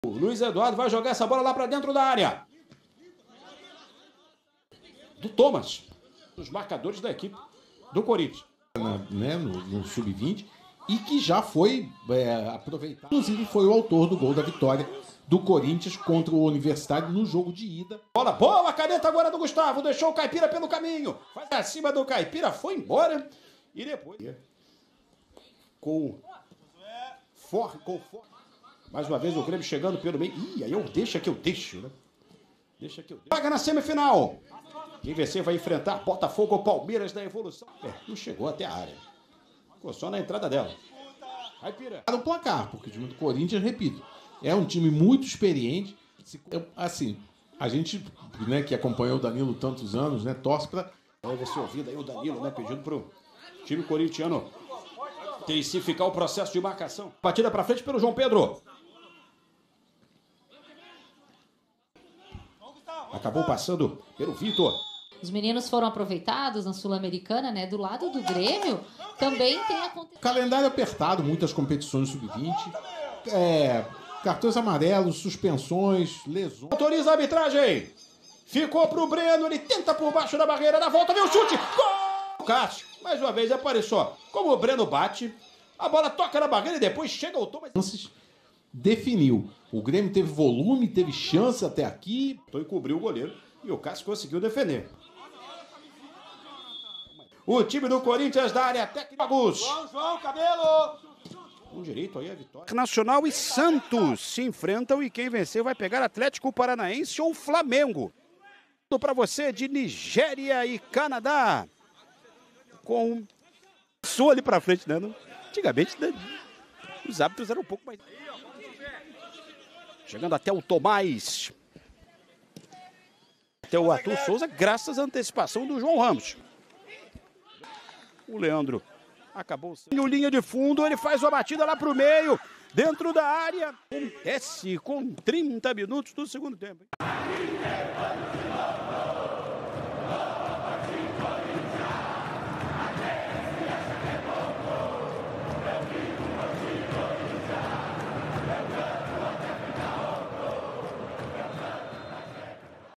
O Luiz Eduardo vai jogar essa bola lá para dentro da área. Do Thomas, dos marcadores da equipe do Corinthians. No Sub-20 e que já foi aproveitado. Inclusive foi o autor do gol da vitória do Corinthians contra o Universitário no jogo de ida. Bola boa, a caneta agora do Gustavo, deixou o Caipira pelo caminho. Faz acima do Caipira, foi embora. E depois... Com forte. Mais uma vez o Grêmio chegando pelo meio. Ih, aí deixa que eu deixo, né? Deixa que eu deixo. Vaga na semifinal. Quem vencer vai enfrentar Botafogo ou Palmeiras da Evolução. Não chegou até a área. Ficou só na entrada dela. Caipira. O placar, porque o time do Corinthians, repito, é um time muito experiente. Assim, a gente, né, que acompanhou o Danilo tantos anos, né, torce para... Deve ser ouvido aí o Danilo, né, pedindo pro time corintiano intensificar o processo de marcação. Batida para frente pelo João Pedro. Acabou passando pelo Vitor. Os meninos foram aproveitados na Sul-Americana, né? Do lado do Grêmio também tem acontecido. Calendário apertado, muitas competições sub-20, cartões amarelos, suspensões, lesões. Autoriza a arbitragem. Ficou pro Breno, ele tenta por baixo da barreira, na volta, vem o chute. Gol! Cássio, mais uma vez apareceu. Como o Breno bate, a bola toca na barreira e depois chega o Thomas. Definiu. O Grêmio teve volume, teve chance até aqui. E cobriu o goleiro e o Cássio conseguiu defender. O time do Corinthians da área técnica. João, cabelo! Com direito aí a vitória. Nacional e Santos se enfrentam e quem vencer vai pegar Atlético Paranaense ou Flamengo. Para você de Nigéria e Canadá. Com sua ali para frente, né? Antigamente, né? Os hábitos eram um pouco mais... Chegando até o Tomás. Até o Arthur Souza, graças à antecipação do João Ramos. O Leandro acabou sendo linha de fundo, ele faz uma batida lá pro meio, dentro da área. Acontece com 30 minutos do segundo tempo.